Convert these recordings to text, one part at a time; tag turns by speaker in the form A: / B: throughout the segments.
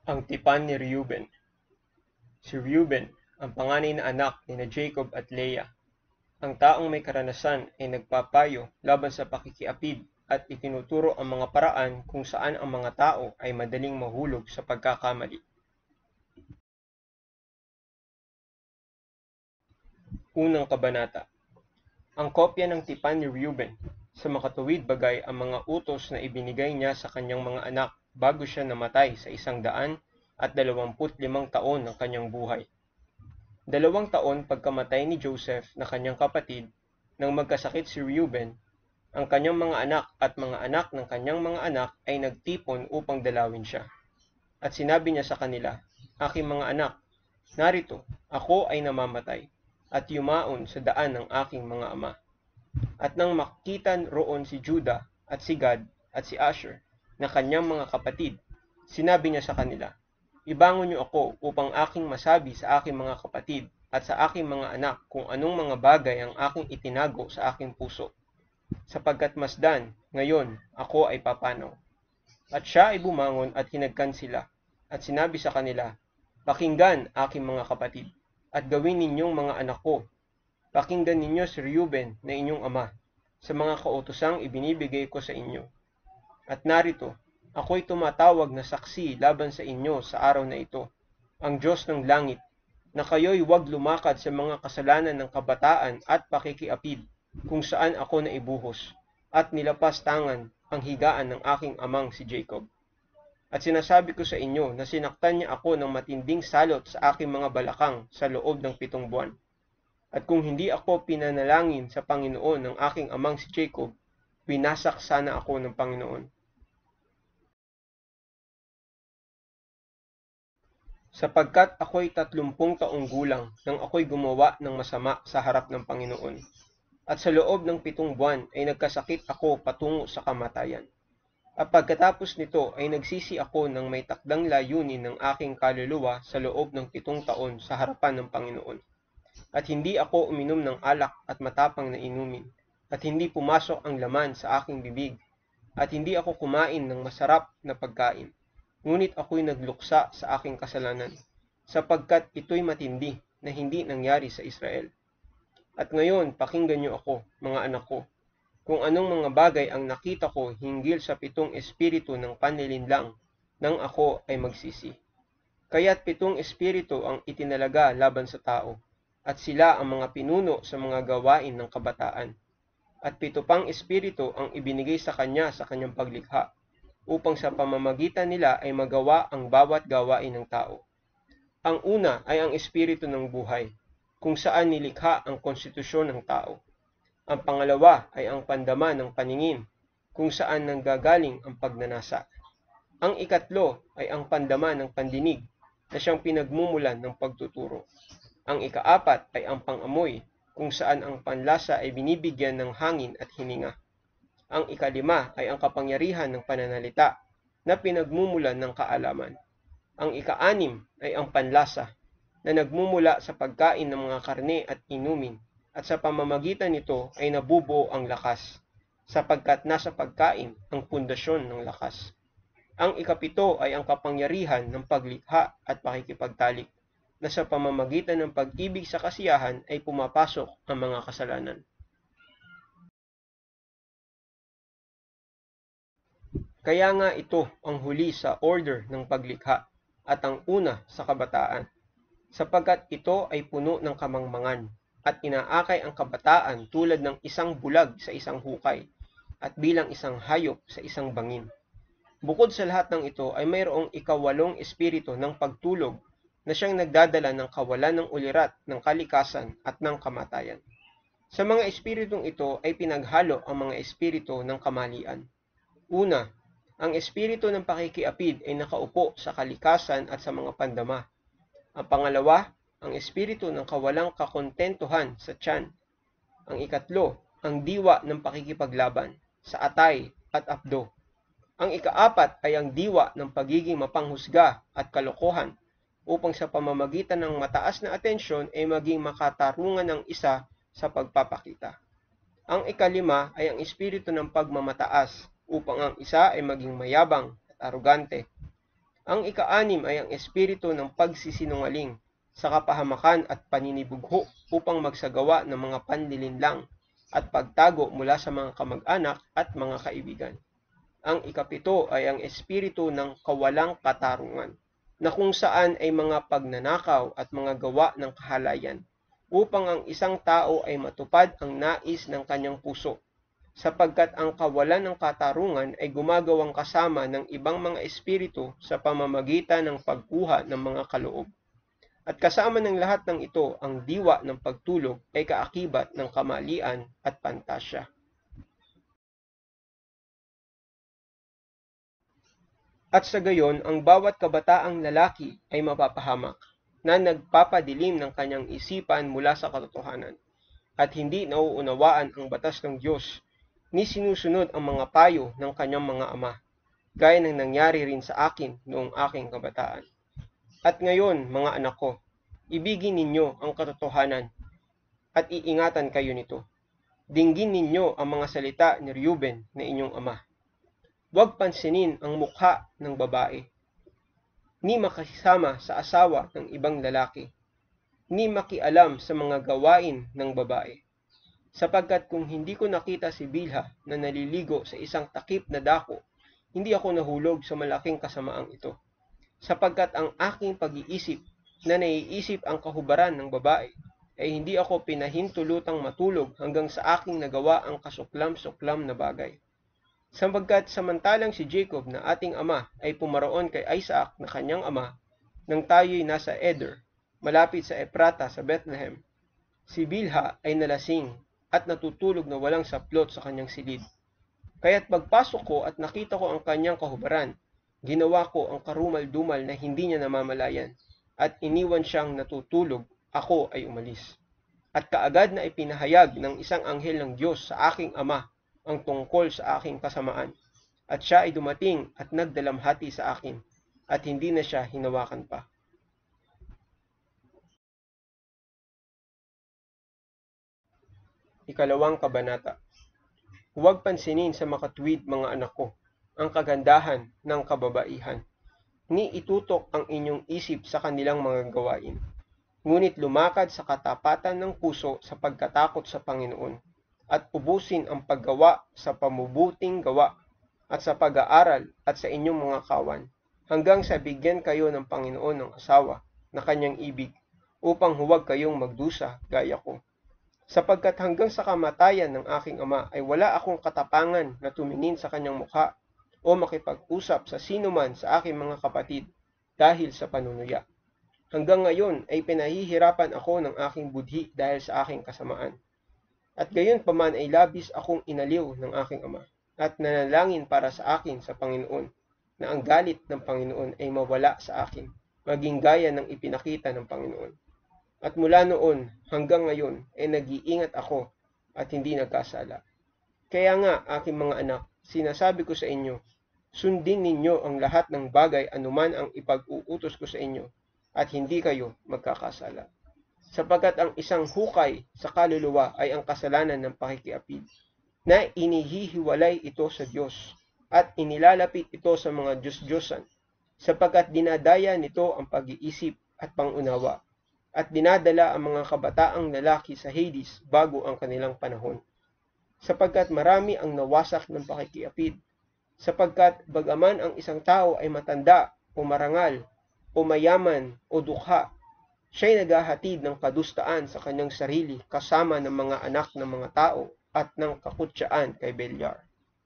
A: Ang tipan ni Reuben. Si Reuben, ang panganay na anak nina Jacob at Leah. Ang taong may karanasan ay nagpapayo laban sa pakikiapid at itinuturo ang mga paraan kung saan ang mga tao ay madaling mahulog sa pagkakamali. Unang kabanata. Ang kopya ng tipan ni Reuben. Sa makatuwid bagay ang mga utos na ibinigay niya sa kanyang mga anak bago siya namatay sa 125 taon ng kanyang buhay. 2 taon pagkamatay ni Joseph na kanyang kapatid, nang magkasakit si Reuben, ang kanyang mga anak at mga anak ng kanyang mga anak ay nagtipon upang dalawin siya. At sinabi niya sa kanila, "Aking mga anak, narito, ako ay namamatay, at yumaon sa daan ng aking mga ama." At nang makita roon si Judah at si Gad at si Asher na kanyang mga kapatid, sinabi niya sa kanila, "Ibangon niyo ako upang aking masabi sa aking mga kapatid at sa aking mga anak kung anong mga bagay ang aking itinago sa aking puso. Sapagkat masdan, ngayon, ako ay papanaw." At siya ay bumangon at hinagkan sila, at sinabi sa kanila, "Pakinggan, aking mga kapatid, at gawin ninyong mga anak ko. Pakinggan ninyo si Reuben na inyong ama, sa mga kautosang ibinibigay ko sa inyo. At narito, ako'y tumatawag na saksi laban sa inyo sa araw na ito, ang Diyos ng langit, na kayo'y huwag lumakad sa mga kasalanan ng kabataan at pakikiapid, kung saan ako naibuhos, at nilapastangan ang higaan ng aking amang si Jacob. At sinasabi ko sa inyo na sinaktan niya ako ng matinding salot sa aking mga balakang sa loob ng 7 buwan. At kung hindi ako pinanalangin sa Panginoon ng aking amang si Jacob, winasak sana ako ng Panginoon. Sapagkat ako'y 30 taong gulang nang ako'y gumawa ng masama sa harap ng Panginoon. At sa loob ng 7 buwan ay nagkasakit ako patungo sa kamatayan. At pagkatapos nito ay nagsisi ako ng may takdang layunin ng aking kaluluwa sa loob ng 7 taon sa harapan ng Panginoon. At hindi ako uminom ng alak at matapang na inumin, at hindi pumasok ang laman sa aking bibig, at hindi ako kumain ng masarap na pagkain. Ngunit ako'y nagluksa sa aking kasalanan, sapagkat ito'y matindi na hindi nangyari sa Israel. At ngayon, pakinggan niyo ako, mga anak ko, kung anong mga bagay ang nakita ko hinggil sa 7 espiritu ng panlilinlang nang ako ay magsisi. Kaya't 7 espiritu ang itinalaga laban sa tao, at sila ang mga pinuno sa mga gawain ng kabataan. At 7 pang espiritu ang ibinigay sa kanya sa kanyang paglikha, upang sa pamamagitan nila ay magawa ang bawat gawain ng tao. Ang una ay ang espiritu ng buhay, kung saan nilikha ang konstitusyon ng tao. Ang pangalawa ay ang pandama ng paningin, kung saan nanggagaling ang pagnanasa. Ang ikatlo ay ang pandama ng pandinig, na siyang pinagmumulan ng pagtuturo. Ang ikaapat ay ang pangamoy, kung saan ang panlasa ay binibigyan ng hangin at hininga. Ang ikalima ay ang kapangyarihan ng pananalita, na pinagmumulan ng kaalaman. Ang ikaanim ay ang panlasa, na nagmumula sa pagkain ng mga karne at inumin, at sa pamamagitan nito ay nabubuo ang lakas, sapagkat nasa pagkain ang pundasyon ng lakas. Ang ikapito ay ang kapangyarihan ng paglikha at pakikipagtalik, na sa pamamagitan ng pag-ibig sa kasiyahan ay pumapasok ang mga kasalanan. Kaya nga ito ang huli sa order ng paglikha at ang una sa kabataan, sapagkat ito ay puno ng kamangmangan at inaakay ang kabataan tulad ng isang bulag sa isang hukay at bilang isang hayop sa isang bangin. Bukod sa lahat ng ito ay mayroong 8 espiritu ng pagtulog na siyang nagdadala ng kawalan ng ulirat ng kalikasan at ng kamatayan. Sa mga espiritong ito ay pinaghalo ang mga espiritu ng kamalian. Una, ang espiritu ng pakikiapid ay nakaupo sa kalikasan at sa mga pandama. Ang pangalawa, ang espiritu ng kawalang kakontentuhan sa tiyan. Ang ikatlo, ang diwa ng pakikipaglaban sa atay at apdo. Ang ikaapat ay ang diwa ng pagiging mapanghusga at kalokohan, upang sa pamamagitan ng mataas na atensyon ay maging makatarungan ng isa sa pagpapakita. Ang ikalima ay ang espiritu ng pagmamataas, upang ang isa ay maging mayabang at arugante. Ang ika-6 ay ang espiritu ng pagsisinungaling, sa kapahamakan at paninibugho upang magsagawa ng mga panlilinlang at pagtago mula sa mga kamag-anak at mga kaibigan. Ang ika-7 ay ang espiritu ng kawalang katarungan, na kung saan ay mga pagnanakaw at mga gawa ng kahalayan, upang ang isang tao ay matupad ang nais ng kanyang puso, sapagkat ang kawalan ng katarungan ay gumagawang kasama ng ibang mga espiritu sa pamamagitan ng pagkuha ng mga kaloob. At kasama ng lahat ng ito, ang diwa ng pagtulog ay kaakibat ng kamalian at pantasya. At sa gayon, ang bawat kabataang lalaki ay mapapahamak, na nagpapadilim ng kanyang isipan mula sa katotohanan, at hindi nauunawaan ang batas ng Diyos, ni sinusunod ang mga payo ng kanyang mga ama, gaya ng nangyari rin sa akin noong aking kabataan. At ngayon, mga anak ko, ibigin ninyo ang katotohanan at iingatan kayo nito. Dinggin ninyo ang mga salita ni Reuben na inyong ama. Huwag pansinin ang mukha ng babae, ni makisama sa asawa ng ibang lalaki, ni makialam sa mga gawain ng babae. Sapagkat kung hindi ko nakita si Bilha na naliligo sa isang takip na dako, hindi ako nahulog sa malaking kasamaang ito. Sapagkat ang aking pag-iisip na naiisip ang kahubaran ng babae, ay hindi ako pinahintulutang matulog hanggang sa aking nagawa ang kasuklam-suklam na bagay. Sapagkat samantalang si Jacob na ating ama ay pumaroon kay Isaac na kanyang ama, nang tayo'y nasa Eder, malapit sa Ephrata sa Bethlehem, si Bilha ay nalasing at natutulog na walang saplot sa kanyang silid. Kaya't pagpasok ko at nakita ko ang kanyang kahubaran, ginawa ko ang karumal-dumal na hindi niya namamalayan, at iniwan siyang natutulog, ako ay umalis. At kaagad na ipinahayag ng isang anghel ng Diyos sa aking ama ang tungkol sa aking kasamaan, at siya ay dumating at nagdalamhati sa akin, at hindi na siya hinawakan pa. Ikalawang kabanata. Huwag pansinin sa makatuwid, mga anak ko, ang kagandahan ng kababaihan, ni itutok ang inyong isip sa kanilang mga gawain. Ngunit lumakad sa katapatan ng puso sa pagkatakot sa Panginoon, at ubusin ang paggawa sa pamubuting gawa, at sa pag-aaral at sa inyong mga kawan, hanggang sa bigyan kayo ng Panginoon ng asawa na kanyang ibig, upang huwag kayong magdusa gaya ko. Sapagkat hanggang sa kamatayan ng aking ama ay wala akong katapangan na tumingin sa kanyang mukha o makipag-usap sa sinuman sa aking mga kapatid dahil sa panunuya. Hanggang ngayon ay pinahihirapan ako ng aking budhi dahil sa aking kasamaan. At gayon paman ay labis akong inaliw ng aking ama, at nanalangin para sa akin sa Panginoon, na ang galit ng Panginoon ay mawala sa akin, maging gaya ng ipinakita ng Panginoon. At mula noon hanggang ngayon ay nag-iingat ako at hindi nagkasala. Kaya nga, aking mga anak, sinasabi ko sa inyo, sundin ninyo ang lahat ng bagay anuman ang ipag-uutos ko sa inyo, at hindi kayo magkakasala. Sapagkat ang isang hukay sa kaluluwa ay ang kasalanan ng pakikiapid, na inihihiwalay ito sa Diyos, at inilalapit ito sa mga Diyos-Diyosan, sapagkat dinadaya nito ang pag-iisip at pangunawa, at dinadala ang mga kabataang lalaki sa Hades bago ang kanilang panahon. Sapagkat marami ang nawasak ng pakikiapid, sapagkat bagaman ang isang tao ay matanda o marangal o mayaman o dukha, siya'y naghahatid ng kadustaan sa kanyang sarili kasama ng mga anak ng mga tao at ng kakutsaan kay Beliar.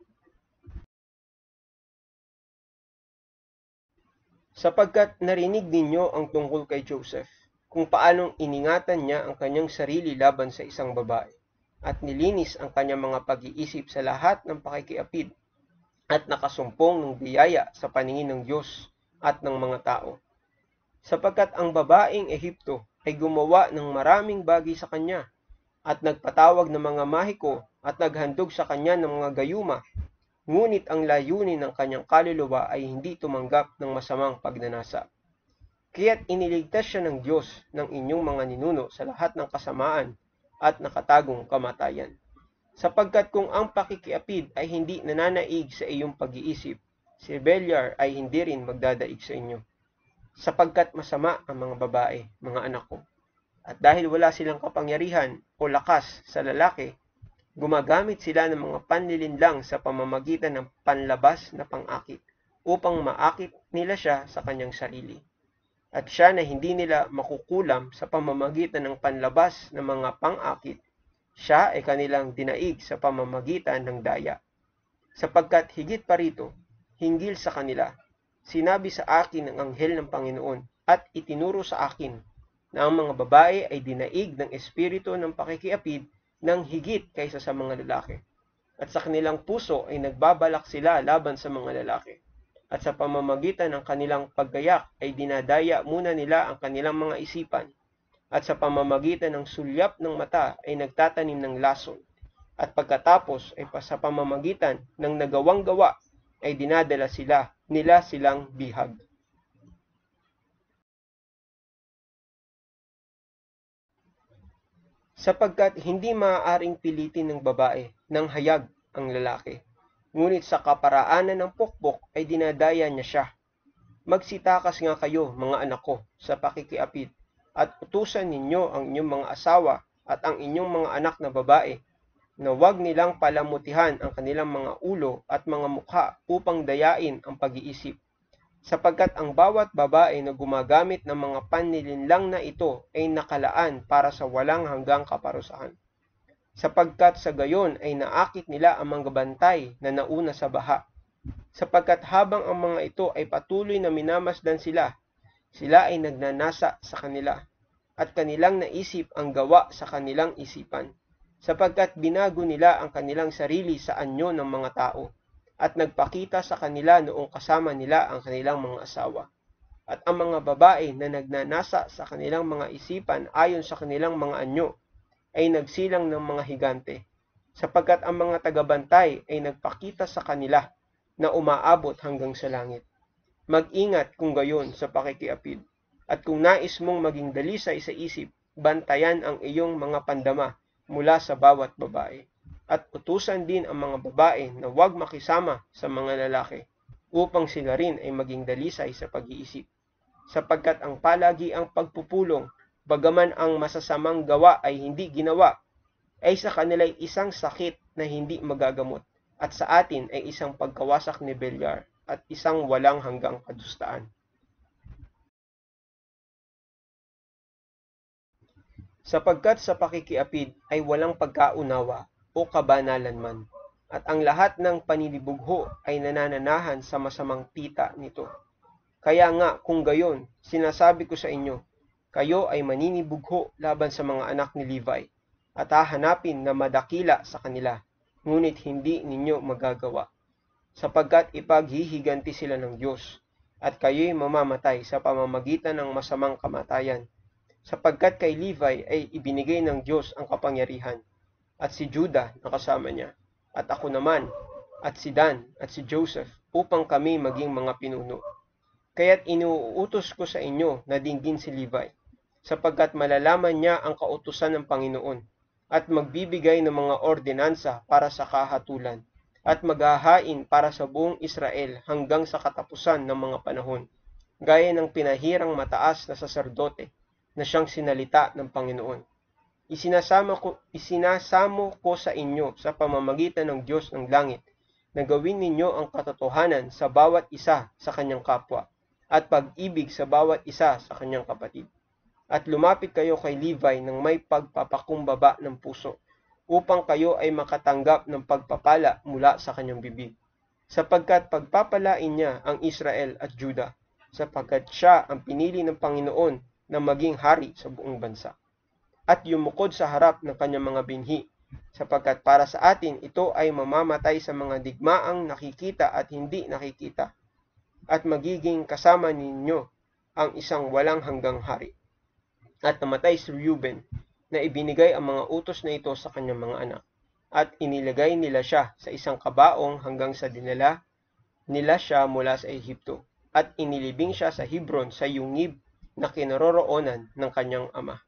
A: Sapagkat narinig ninyo ang tungkol kay Joseph, kung paanong iningatan niya ang kanyang sarili laban sa isang babae, at nilinis ang kanyang mga pag-iisip sa lahat ng pakikiapid, at nakasumpong ng biyaya sa paningin ng Diyos at ng mga tao. Sapagkat ang babaeng Ehipto ay gumawa ng maraming bagay sa kanya, at nagpatawag ng mga mahiko at naghandog sa kanya ng mga gayuma, ngunit ang layunin ng kanyang kaluluwa ay hindi tumanggap ng masamang pagnanasa. Kaya't iniligtas siya ng Diyos ng inyong mga ninuno sa lahat ng kasamaan at nakatagong kamatayan. Sapagkat kung ang pakikiapid ay hindi nananaig sa iyong pag-iisip, si Beliar ay hindi rin magdadaig sa inyo. Sapagkat masama ang mga babae, mga anak ko. At dahil wala silang kapangyarihan o lakas sa lalaki, gumagamit sila ng mga panlilinlang sa pamamagitan ng panlabas na pang-akit upang maakit nila siya sa kanyang sarili. At siya na hindi nila makukulam sa pamamagitan ng panlabas na mga pang-akit, siya ay kanilang dinaig sa pamamagitan ng daya. Sapagkat higit pa rito, hinggil sa kanila, sinabi sa akin ng anghel ng Panginoon at itinuro sa akin na ang mga babae ay dinaig ng espiritu ng pakikiapid ng higit kaysa sa mga lalaki. At sa kanilang puso ay nagbabalak sila laban sa mga lalaki. At sa pamamagitan ng kanilang paggayak ay dinadaya muna nila ang kanilang mga isipan. At sa pamamagitan ng sulyap ng mata ay nagtatanim ng lason. At pagkatapos ay sa pamamagitan ng nagawang gawa ay dinadala nila silang bihag. Sapagkat hindi maaaring pilitin ng babae ng hayag ang lalaki. Ngunit sa kaparaanan ng pukpok ay dinadaya niya siya. Magsitakas nga kayo, mga anak ko, sa pakikiapid, at utusan ninyo ang inyong mga asawa at ang inyong mga anak na babae, na huwag nilang palamutihan ang kanilang mga ulo at mga mukha upang dayain ang pag-iisip. Sapagkat ang bawat babae na gumagamit ng mga panlilinlang na ito ay nakalaan para sa walang hanggang kaparusahan. Sapagkat sa gayon ay naakit nila ang mga bantay na nauna sa baha. Sapagkat habang ang mga ito ay patuloy na minamasdan sila ay nagnanasa sa kanila, at kanilang naisip ang gawa sa kanilang isipan. Sapagkat binago nila ang kanilang sarili sa anyo ng mga tao, at nagpakita sa kanila noong kasama nila ang kanilang mga asawa. At ang mga babae na nagnanasa sa kanilang mga isipan ayon sa kanilang mga anyo, ay nagsilang ng mga higante, sapagkat ang mga tagabantay ay nagpakita sa kanila na umaabot hanggang sa langit. Mag-ingat kung gayon sa pakikiapid, at kung nais mong maging dalisay sa isip, bantayan ang iyong mga pandama mula sa bawat babae, at utusan din ang mga babae na huwag makisama sa mga lalaki, upang sila rin ay maging dalisay sa pag-iisip. Sapagkat ang palagi ang pagpupulong, bagaman ang masasamang gawa ay hindi ginawa, ay sa kanila ay isang sakit na hindi magagamot, at sa atin ay isang pagkawasak ni Beliar at isang walang hanggang kadustaan. Sapagkat sa pakikiapid ay walang pagkaunawa o kabanalan man, at ang lahat ng paninibugho ay nanananahan sa masamang pita nito. Kaya nga kung gayon, sinasabi ko sa inyo, kayo ay maninibugho laban sa mga anak ni Levi, at hahanapin na madakila sa kanila, ngunit hindi ninyo magagawa. Sapagkat ipaghihiganti sila ng Diyos, at kayo'y mamamatay sa pamamagitan ng masamang kamatayan. Sapagkat kay Levi ay ibinigay ng Diyos ang kapangyarihan, at si Judah na kasama niya, at ako naman, at si Dan, at si Joseph, upang kami maging mga pinuno. Kaya't inuutos ko sa inyo na dinggin si Levi, sapagkat malalaman niya ang kautusan ng Panginoon, at magbibigay ng mga ordinansa para sa kahatulan, at maghahain para sa buong Israel hanggang sa katapusan ng mga panahon, gaya ng pinahirang mataas na saserdote na siyang sinalita ng Panginoon. Isinasamo ko sa inyo sa pamamagitan ng Diyos ng langit na gawin ninyo ang katotohanan sa bawat isa sa kanyang kapwa, at pag-ibig sa bawat isa sa kanyang kapatid. At lumapit kayo kay Levi ng may pagpapakumbaba ng puso, upang kayo ay makatanggap ng pagpapala mula sa kanyang bibig. Sapagkat pagpapalain niya ang Israel at Judah, sapagkat siya ang pinili ng Panginoon na maging hari sa buong bansa. At yumukod sa harap ng kanyang mga binhi, sapagkat para sa atin ito ay mamamatay sa mga digmaang nakikita at hindi nakikita, at magiging kasama ninyo ang isang walang hanggang hari. At namatay si Reuben, na ibinigay ang mga utos na ito sa kanyang mga anak, at inilagay nila siya sa isang kabaong hanggang sa dinala nila siya mula sa Ehipto, at inilibing siya sa Hebron sa yungib na kinaroroonan ng kanyang ama.